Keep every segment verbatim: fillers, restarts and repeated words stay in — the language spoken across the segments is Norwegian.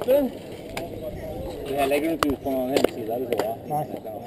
stund. Jeg legger ikke ut på noen hjemmeside, er det så? Nei.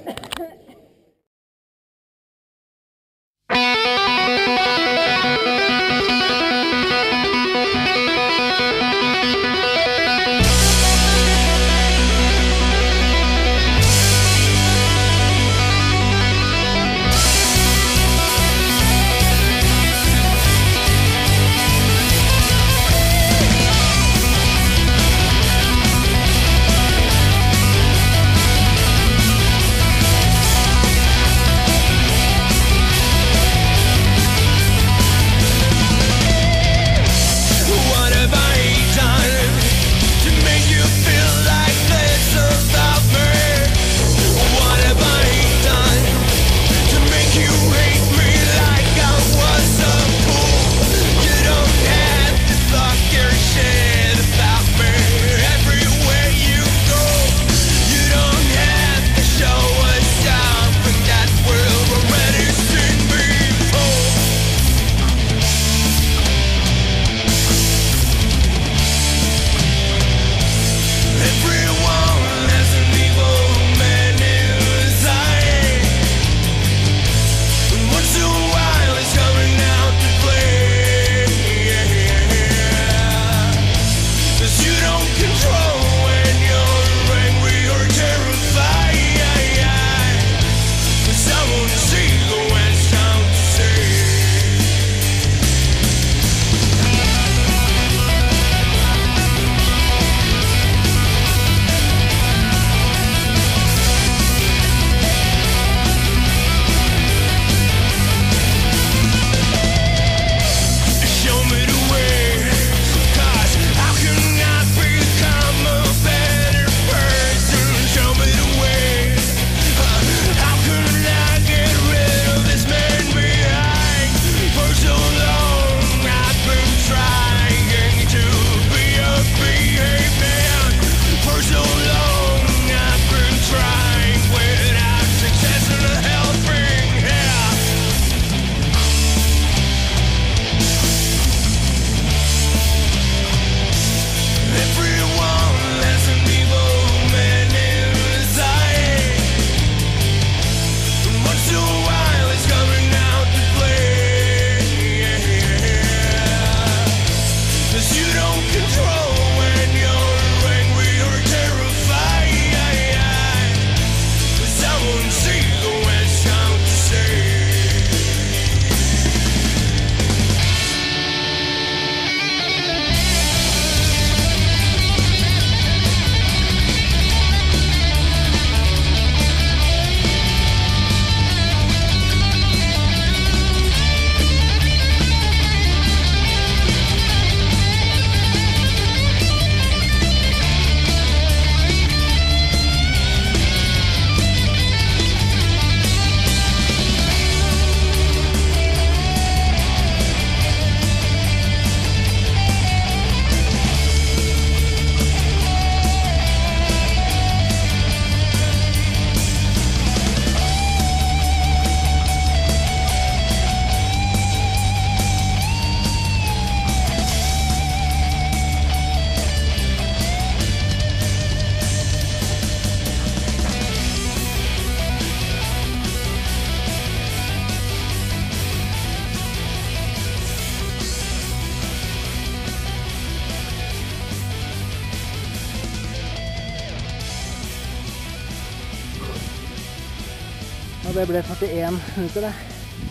Og det ble førtien minutter det.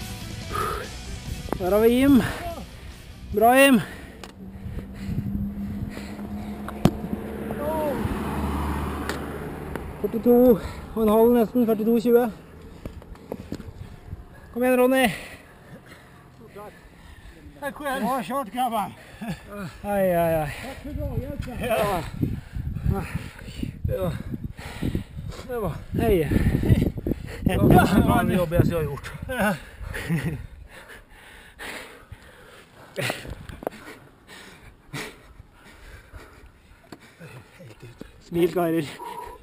Der har vi Jim. Bra Jim. førtito og en halv nesten, førtito tjue. Kom igjen Ronny. Bra kjørt, grabben. Ai, ai, ai. Takk for bra hjelp. Ja. Det var... Det var... Hei. Det var en jobb jeg har gjort. Smil, karer.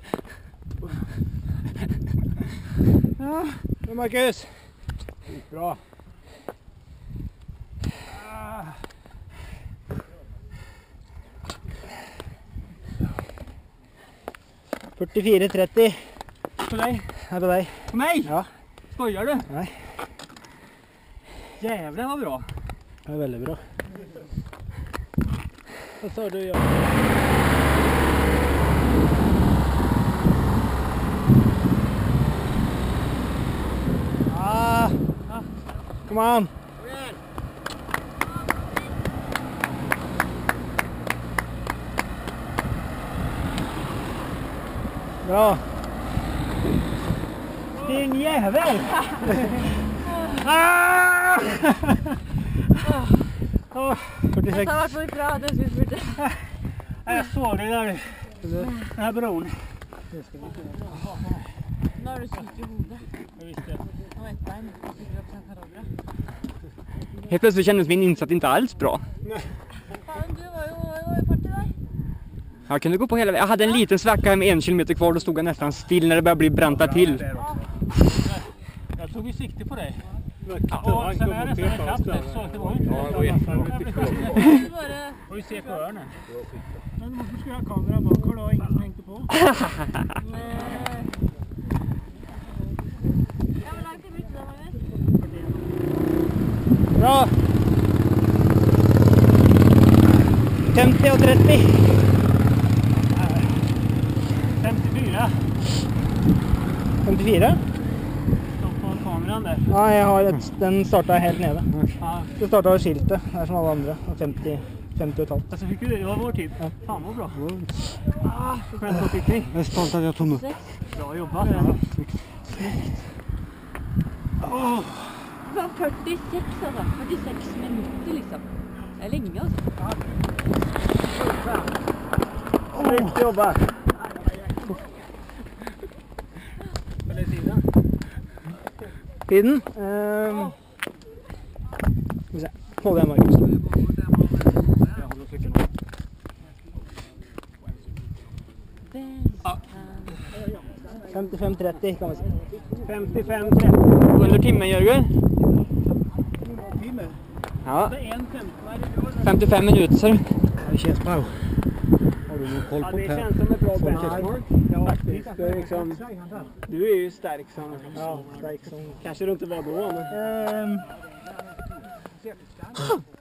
Ja, det er Markus. Bra. fyrtiofyra trettio. På dig? Här på dig. På mig? Ja. Skojar du? Nej. Jävlar vad bra. Det är väldigt bra. Vad sa du? Jag? Ah. Ah. Come on. Bra. Din jävel! Ah! Oh, fyrtiosex. Det har varit väldigt bra, det är fyrtio. jag såg det där. Den här bron. Nu har du sykt i hodet. Jag visste. Och ett bein. Jag tycker upp Sa Calobra. Helt plötsligt kändes min insats inte alls bra. Fan, du var ju var ju party där. Jag kunde gå på hela vägen. Jag hade en liten svacka med en kilometer kvar. Då stod jag nästan still när det började bli branta till. Jag tog ju sikte på dig. Ja, Och sen är det så här knappt det, så det var ju inte. Ja, det var jättebra. Det var det. Och vi ser på öronen. Men varför ska jag ha kamera bakom då? Ingen som hängde på. Nej. Ja, men lagt det bryta Magnus. Bra. femtio och trettio. femtiofyra. femtiofyra? Stod på kameran där. Ja, jag har ett, den startar helt nere. Ja. Det startar av skiltet, här som alla andra. Och femtio, femtio och ett halvt. Alltså fick du det? Det var vår tid. Ja. Fan vad bra. Ah, skönt att fick ni. Jag är stolt att jag tog mig. Bra jobbat. Oh. Det var fyrtiosex alltså. fyrtiosex minuter liksom. Det är länge alltså. Snyggt jobbat. Eller sidan. Tiden? Ehm. Ska vi se. Håll den, Magnus. Jag håller cykeln. femtiofem trettio kan man säga. femtiofem trettio. Under timmen, Jörgen? Ja, Det är en femtio. femtiofem minuter. Det känns bra. Har du någon koll Ja, det känns som ett bra benchmark. Ja, faktiskt. Du är, liksom, du är ju stark som... Ja, stark som... Kanske du inte var då, men... Ehm.